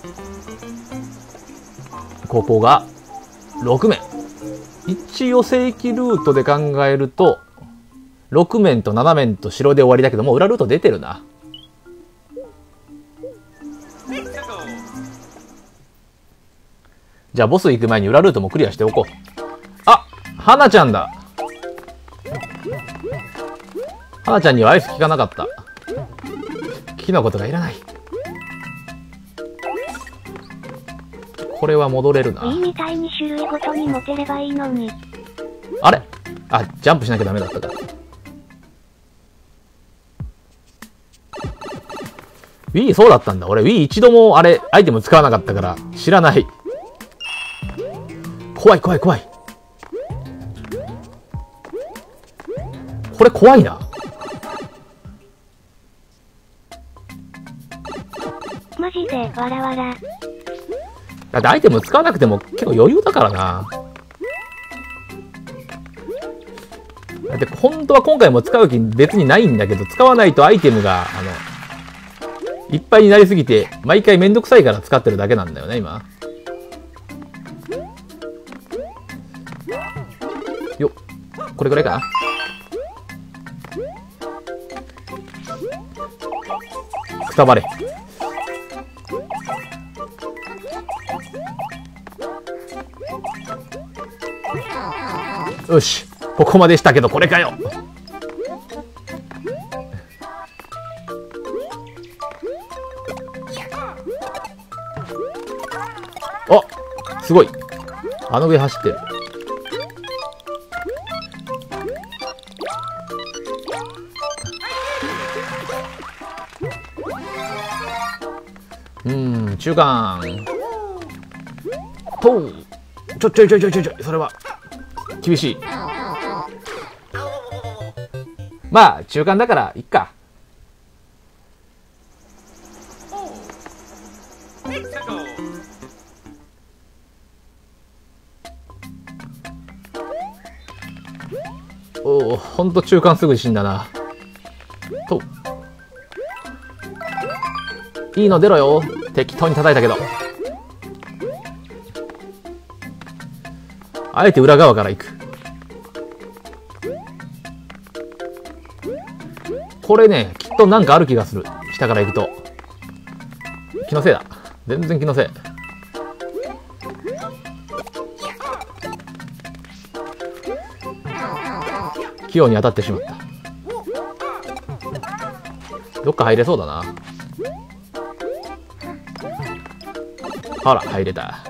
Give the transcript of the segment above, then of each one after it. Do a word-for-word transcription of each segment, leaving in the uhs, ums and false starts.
ここがろく面。一応正規ルートで考えると、ろく面となな面と白で終わりだけど、もう裏ルート出てるな。じゃあボス行く前に裏ルートもクリアしておこう。あ、花ちゃんだ。花ちゃんにはアイス聞かなかった。木のことがいらない。これは戻れるな。 Wii みたいに種類ごとに持てればいいのに。 あれ？あ、ジャンプしなきゃダメだったか。Wii そうだったんだ。俺 Wii 一度もあれ、アイテム使わなかったから知らない。怖い怖い怖い。これ怖いな。 マジでわらわら。 だってアイテム使わなくても結構余裕だからな。だって本当は今回も使う気別にないんだけど、使わないとアイテムが、あの、いっぱいになりすぎて、毎回めんどくさいから使ってるだけなんだよね、今。よっ。これぐらいかな。くたばれ。よし。ここまでしたけど、これかよ。あ、すごい。あの上走ってる。うーん、中間。とう。ちょちょいちょいちょいちょいちょい、それは。厳しい。まあ、中間だから、いっか。おお、ほんと中間すぐ死んだな。と。いいの出ろよ。適当に叩いたけど。あえて裏側から行く。これね、きっとなんかある気がする。下から行くと。気のせいだ。全然気のせい。器用に当たってしまった。どっか入れそうだな。ほら、入れた。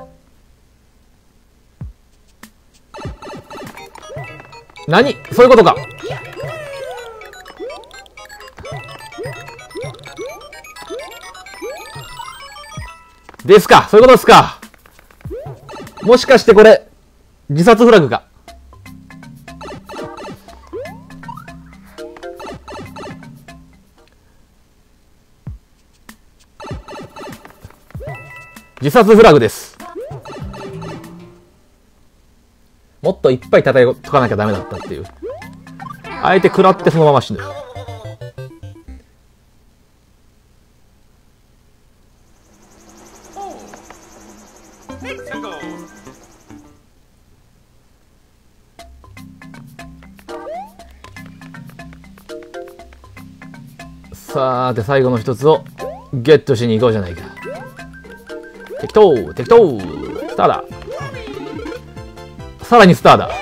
何？そういうことか。ですか。そういうことですか。もしかしてこれ、自殺フラグか。自殺フラグです。もっといっぱい叩いとかなきゃダメだったっていう。あえて食らってそのまま死ぬ。さあ、で最後の一つをゲットしに行こうじゃないか。適当適当スターだ。さらにスターだ。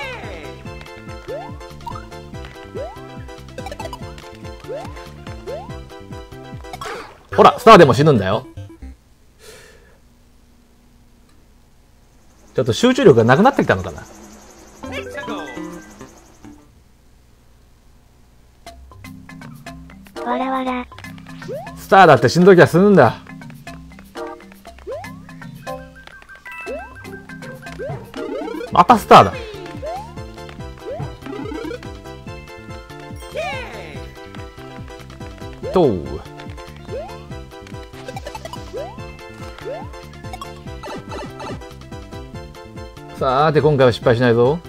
ほら、スターでも死ぬんだよ。ちょっと集中力がなくなってきたのかな。 わらわら。 スターだって死ぬときは死ぬんだ。またスターだ。とう。さあ、で今回は失敗しないぞ。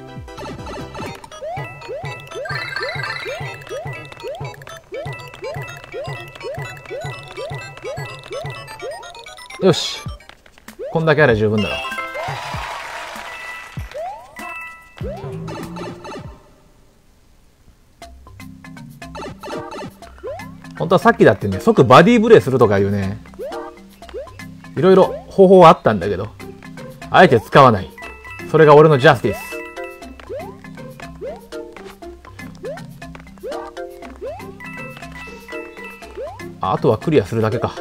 よし。 こんだけあれば十分だろ。本当はさっきだってね、即バディブレイするとかいうね、いろいろ方法はあったんだけど、あえて使わない。それが俺のジャスティス。あとはクリアするだけか。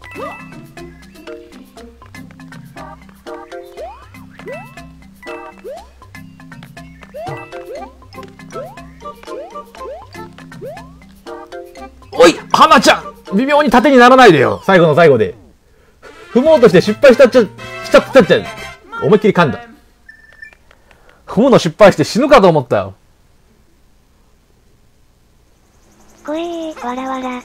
おい、花ちゃん、微妙に縦にならないでよ。最後の最後で踏もうとして失敗したっちゃしちゃったっちゃ思いっきり噛んだ。踏むの失敗して死ぬかと思ったよ。 こえー、わらわら。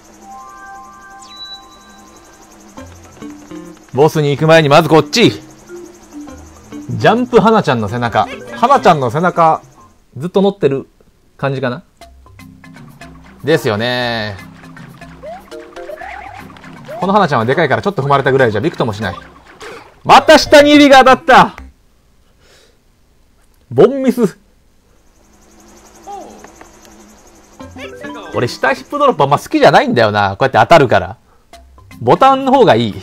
ボスに行く前にまずこっち。ジャンプ花ちゃんの背中。花ちゃんの背中ずっと乗ってる感じかなですよね。この花ちゃんはでかいからちょっと踏まれたぐらいじゃびくともしない。また下に指が当たった。ボンミス。俺下ヒップドロップあんま好きじゃないんだよな。こうやって当たるからボタンの方がいい。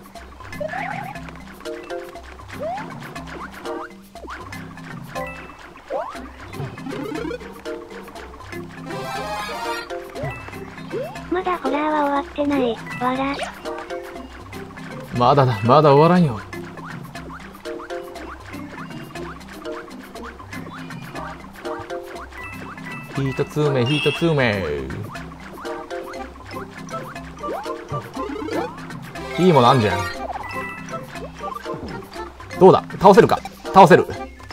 まだホラーは終わってない。わら。 まだだ、まだ終わらんよ。一つ目、一つ目。いいものあんじゃん。どうだ、倒せるか。倒せる。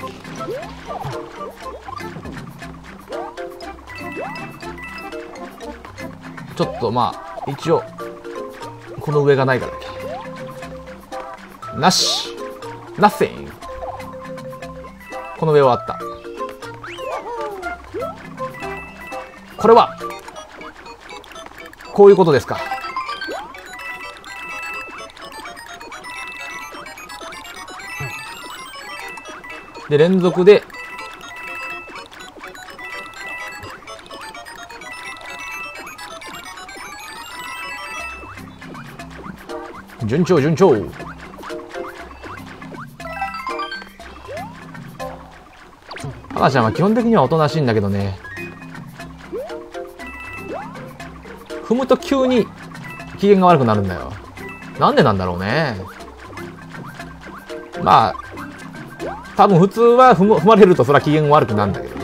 ちょっとまあ一応この上がないからだけなし。ナッシング。この上はあった。これはこういうことですか。で連続で順調順調。花ちゃんは基本的にはおとなしいんだけどね、踏むと急に機嫌が悪くなるんだよ。なんでなんだろうね。まあ多分普通は踏む踏まれるとそれは機嫌悪くなるんだけど、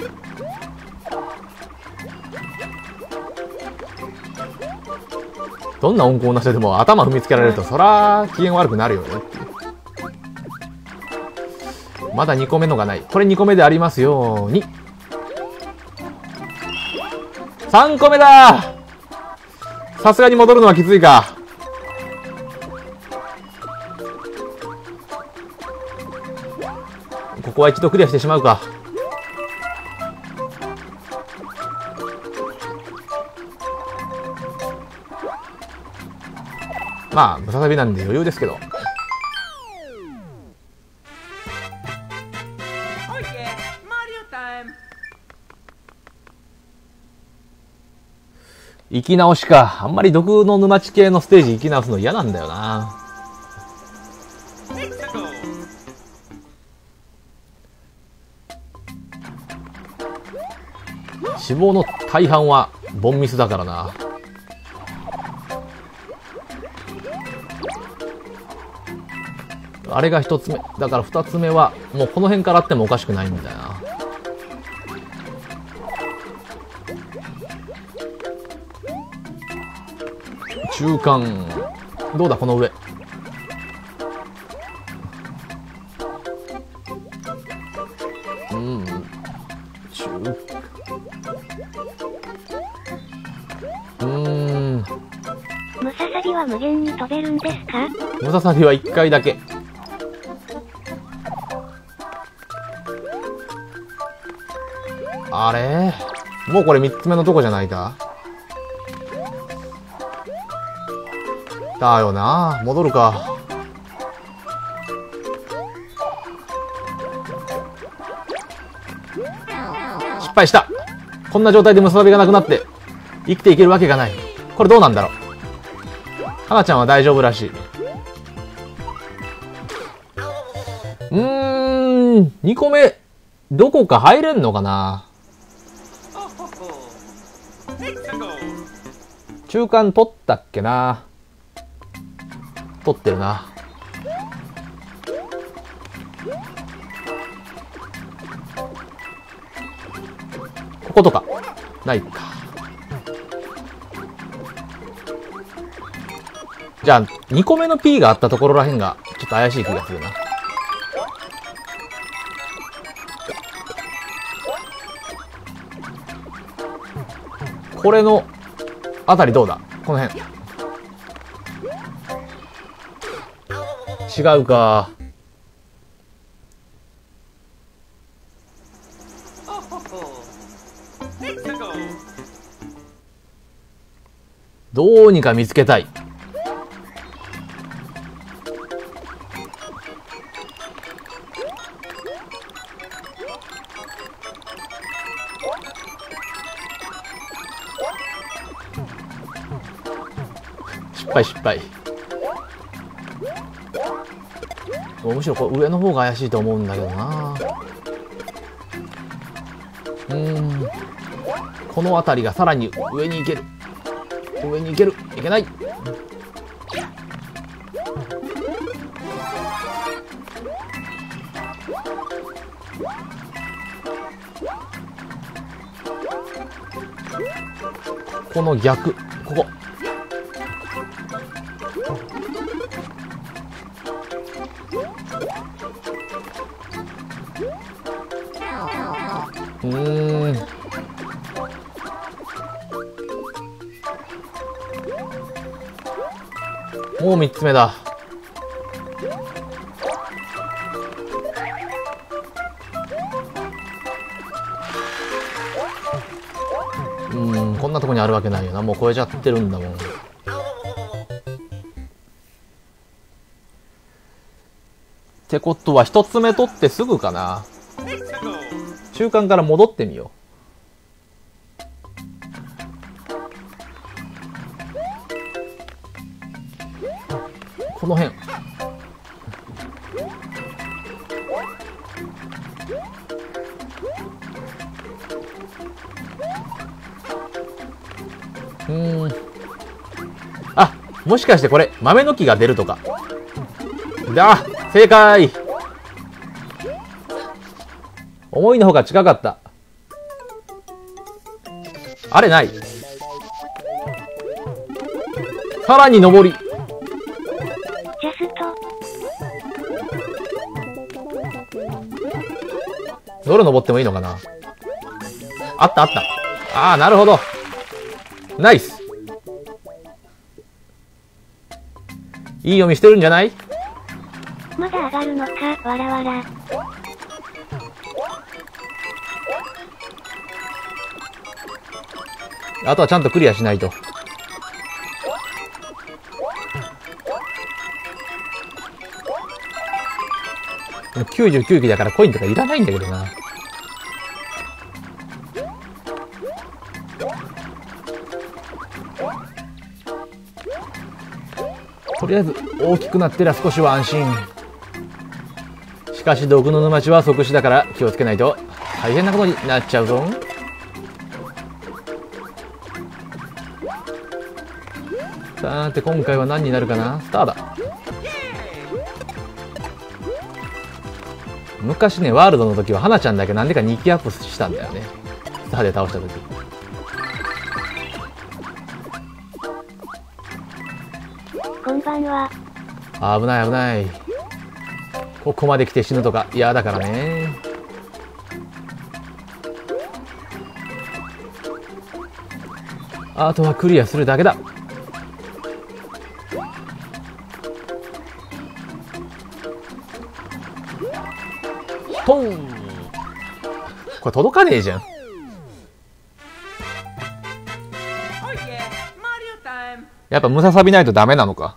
どんな温厚な人でも頭踏みつけられるとそら機嫌悪くなるよねっていう。まだにこめのがない。これにこめでありますように。さんこめだ。さすがに戻るのはきついか。ここは一度クリアしてしまうか。まあムササビなんで余裕ですけど。生き直しか。あんまり毒の沼地系のステージ生き直すの嫌なんだよな。死亡の大半はボンミスだからな。あれが一つ目だから二つ目はもうこの辺からあってもおかしくないんだよな。中間どうだこの上。うん中うーんムササビは無限に飛べるんですか？ ムササビはいっかいだけ。あれもうこれみっつめのとこじゃないか。だよな。戻るか。 敗した。こんな状態でムササビがなくなって生きていけるわけがない。これどうなんだろう。花ちゃんは大丈夫らしい。うーん、にこめどこか入れんのかな。中間取ったっけな。取ってるな。こことかないか。じゃあにこめの P があったところらへんがちょっと怪しい気がするな。これのあたりどうだ。この辺違うか。どうにか見つけたい。失敗失敗。むしろこれ上の方が怪しいと思うんだけどな。うーん、この辺りがさらに上に行ける。上に行ける。いけない。この逆、ここ。うーん。もう三つ目だ。うーん、こんなとこにあるわけないよな。もう超えちゃってるんだもん。ってことは一つ目取ってすぐかな。中間から戻ってみよう。この辺。うーん。あ、もしかしてこれ豆の木が出るとか。だ、正解。思いのほか近かった。あれない。さらに上り。 ジャスト。 どれ登ってもいいのかな。あったあった。ああ、なるほど。ナイス。いい読みしてるんじゃない？ まだ上がるのか、わらわら。 あとはちゃんとクリアしないと。きゅうじゅうきゅうきだからコインとかいらないんだけどな。とりあえず大きくなってりゃ少しは安心。しかし毒の沼地は即死だから気をつけないと大変なことになっちゃうぞ。さて今回は何になるかな。スターだ。昔ねワールドの時は花ちゃんだけなんでかにきアップしたんだよね。スターで倒した時。 こんばんは。 危ない危ない。ここまで来て死ぬとか嫌だからね。あとはクリアするだけだ。トン。これ届かねえじゃん。やっぱムササビないとダメなのか。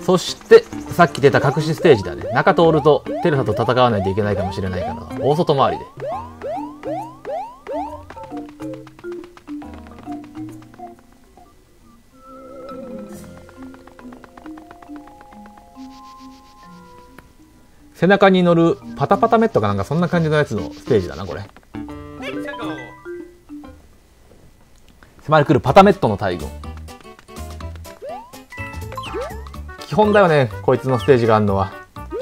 そしてさっき出た隠しステージだね。中通るとテルサと戦わないといけないかもしれないから、大外回りで。背中に乗るパタパタメットかなんかそんな感じのやつのステージだなこれ。迫り来るパタメットの大群。基本だよねこいつのステージがあるのは。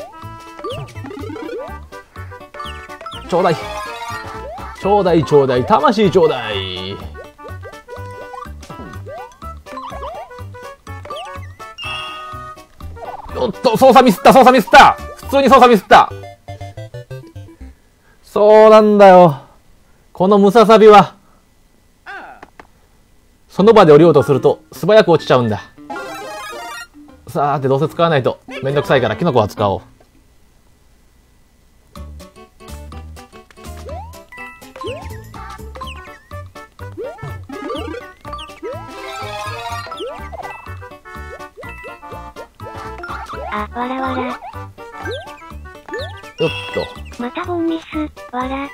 ちょうだいちょうだいちょうだい魂ちょうだい。おっと操作ミスった操作ミスった。普通に操作ミスった。そうなんだよこのムササビは。その場で降りようとすると素早く落ちちゃうんだ。さーてどうせ使わないとめんどくさいからキノコは使おう。 あ、わらわら。 よっと。 またボンミス、わら。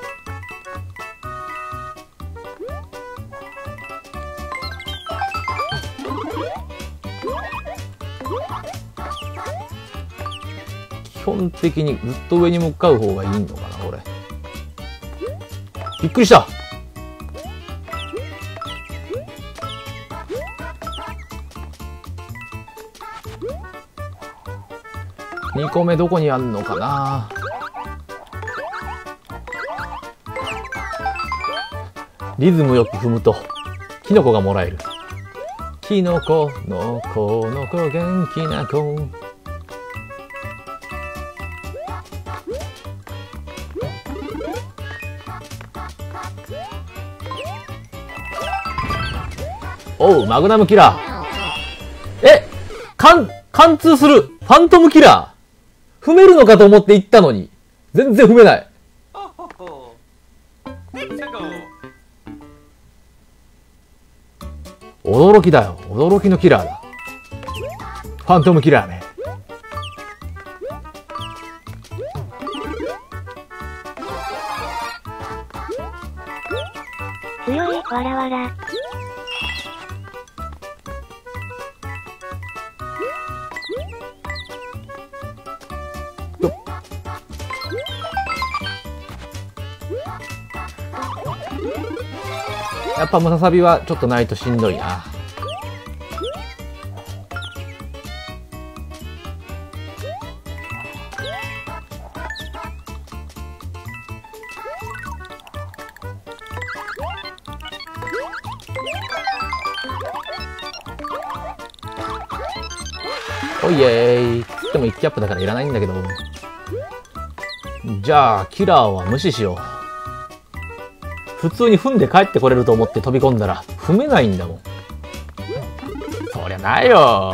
基本的にずっと上に向かう方がいいのかなこれ。びっくりした。にこめどこにあんのかな。リズムよく踏むとキノコがもらえる。キノコのこの子元気な子。おうマグナムキラー。え貫貫通するファントムキラー。踏めるのかと思って行ったのに全然踏めない。驚きだよ驚きのキラーだ。ファントムキラーね。 強いわらわら。 やっぱムササビはちょっとないとしんどいな。おいえーい。つってもいちキャップだからいらないんだけど。じゃあキラーは無視しよう。普通に踏んで帰ってこれると思って飛び込んだら踏めないんだもん。そりゃないよ。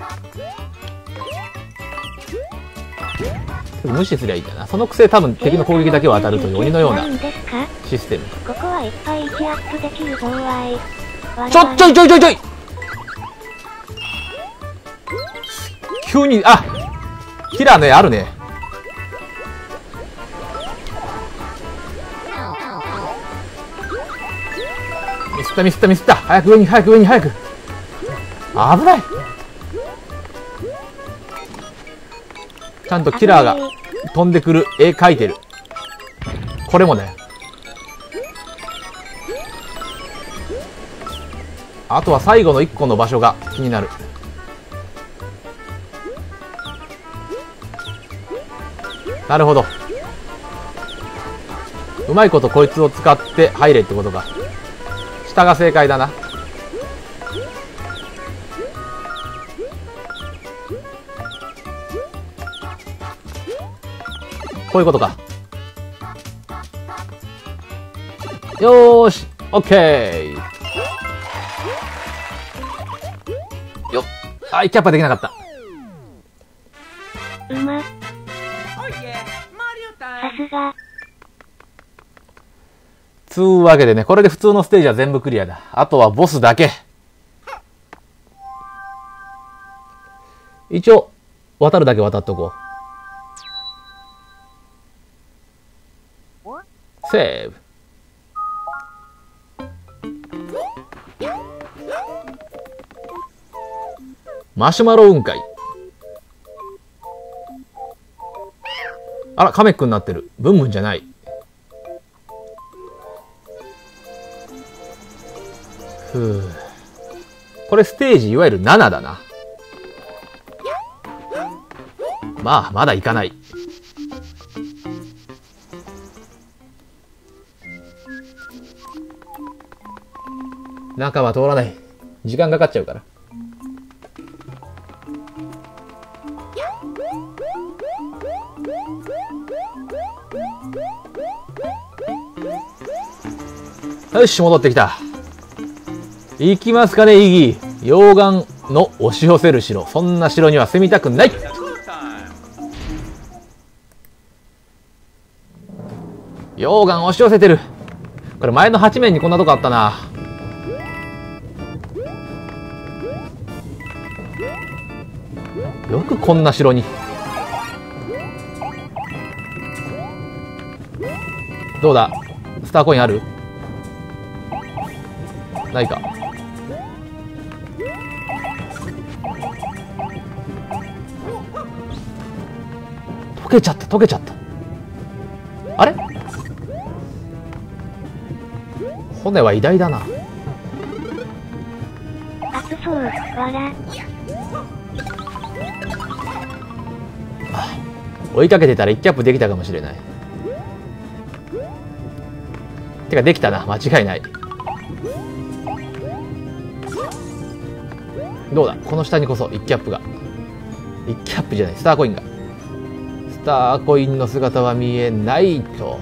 無視すりゃいいんだな。そのくせ多分敵の攻撃だけは当たるという鬼のようなシステム。 ここはいっぱいいちアップできるぞわい。 ちょちょいちょいちょいちょい。急にあキラーねあるね。ミスったミスったミスった。早く上に早く上に早く。危ない。ちゃんとキラーが飛んでくる絵描いてる。これもね。あとは最後のいっこの場所が気になる。なるほど。うまいことこいつを使って入れってことか。下が正解だな。こういうことか。よーし、オッケー。よっ、あ、キャッパできなかった。 うま。さすが。 つうわけでね、これで普通のステージは全部クリアだ。あとはボスだけ。 一応、渡るだけ渡っとこう。セーブ。マシュマロ雲海。あら、カメックになってる。ブンブンじゃない。ふう。これステージいわゆるななだな。まあ、まだいかない。中は通らない。時間かかっちゃうから。よし、戻ってきた。行きますかね、イギー。溶岩の押し寄せる城。そんな城には住みたくない。溶岩押し寄せてる。これ前のはち面にこんなとこあったな。よくこんな城に。どうだ、スターコインある？ないか。溶けちゃった、溶けちゃった。あれ？骨は偉大だな。 熱そう、わら。 追いかけてたらいちキャップできたかもしれない。てかできたな、間違いない。どうだ、この下にこそいちキャップが。いちキャップじゃない、スターコインが。スターコインの姿は見えないと。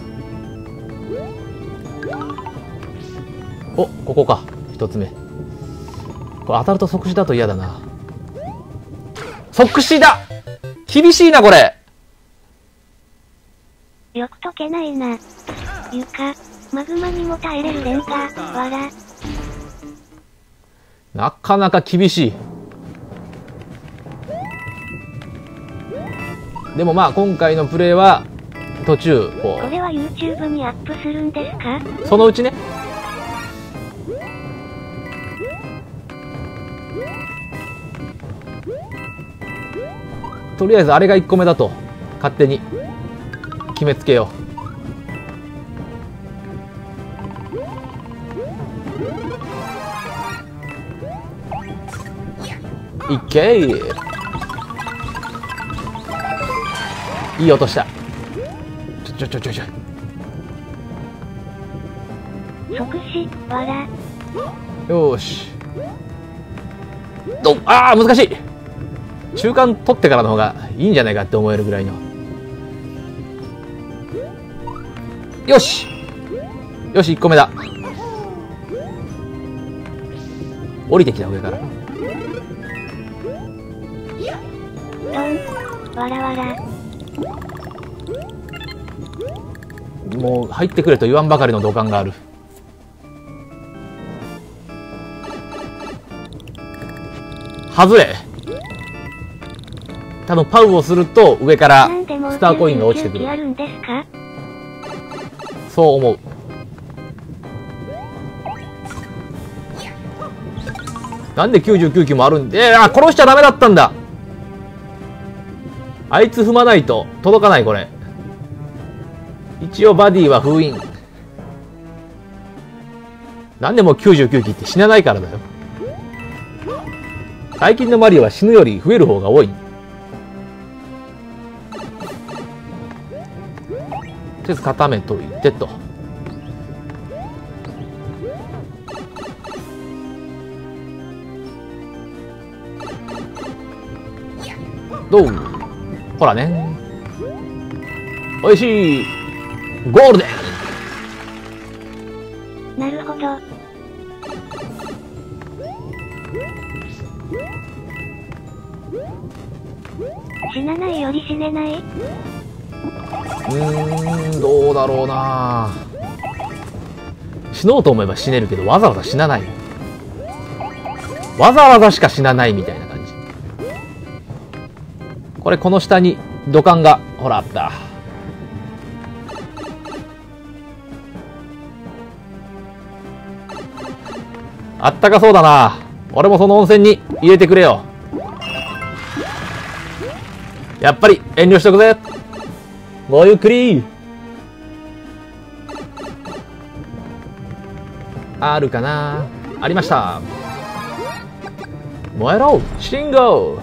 お、ここか、一つ目。これ当たると即死だと嫌だな。即死だ！厳しいな、これ。 よく溶けないな。床、マグマにも耐えれるレンガ、わら。 なかなか厳しい。でもまあ今回のプレイは途中ここれは YouTube にアップするんですか？ そのうちね。とりあえずあれがいっこめだと勝手に決めつけよう。いっけー。いい音した。ちょちょちょちょちょ。 即死、わら。 よーし。どああ難しい。中間取ってからの方がいいんじゃないかって思えるぐらいの。よしよしいっこめだ。降りてきた上から。 ドン、わらわら。 もう入ってくれと言わんばかりの土管がある。外れ。多分パウをすると上からスターコインが落ちてくる。そう思う。なんできゅうじゅうきゅうきもあるんで、えー、あ殺しちゃダメだったんだ。あいつ踏まないと届かない。これ一応バディは封印。なんでもうきゅうじゅうきゅうきって死なないからだよ。最近のマリオは死ぬより増える方が多い。とりあえず固めといてと。どうほらね。おいしいゴールデン。なるほど。死なないより死ねない。うーん、どうだろうな。死のうと思えば死ねるけど、わざわざ死なない。わざわざしか死なないみたいな感じ。 これこの下に土管がほらあった。あったかそうだな。俺もその温泉に入れてくれよ。やっぱり遠慮しとくぜ。ごゆっくり。あるかな。ありました。燃えろ信号。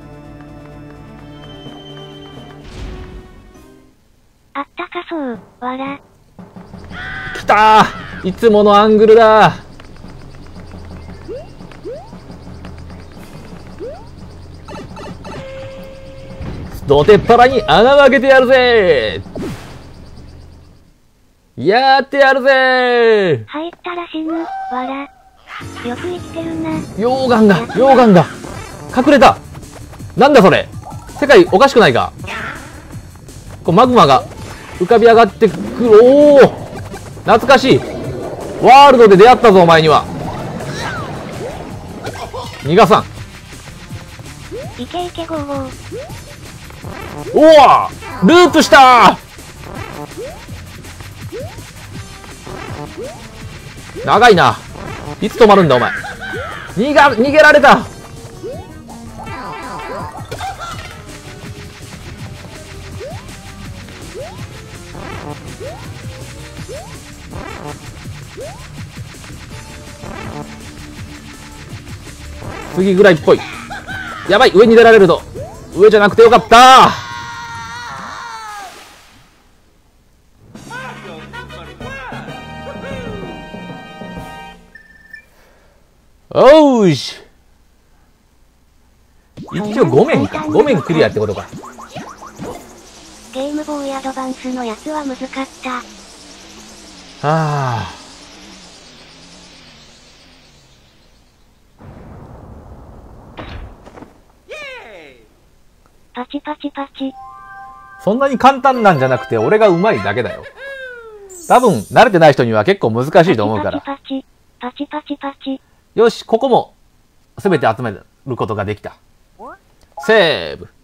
あったかそう、わら。 きたー、いつものアングルだ。土手っ腹に穴を開けてやるぜ。やってやるぜ。 入ったら死ぬ、わら。よく生きてるな。 溶岩が、溶岩が隠れた。なんだそれ。世界おかしくないか。こうマグマが浮かび上がってくる。おお、懐かしい。ワールドで出会ったぞお前には。逃がさん。 いけいけゴーゴー。 おお、ループしたー。長いな。いつ止まるんだお前。逃が逃げられた。次ぐらいっぽい。やばい、上に出られると。上じゃなくてよかった。おーし。一応ご面か。ご面クリアってことか。 ゲームボーイアドバンスのやつは難かった。 はあ。 パチパチパチ。 そんなに簡単なんじゃなくて俺が上手いだけだよ。多分慣れてない人には結構難しいと思うから。 パチパチパチパチパチ。 よし、ここも全て集めることができた。セーブ。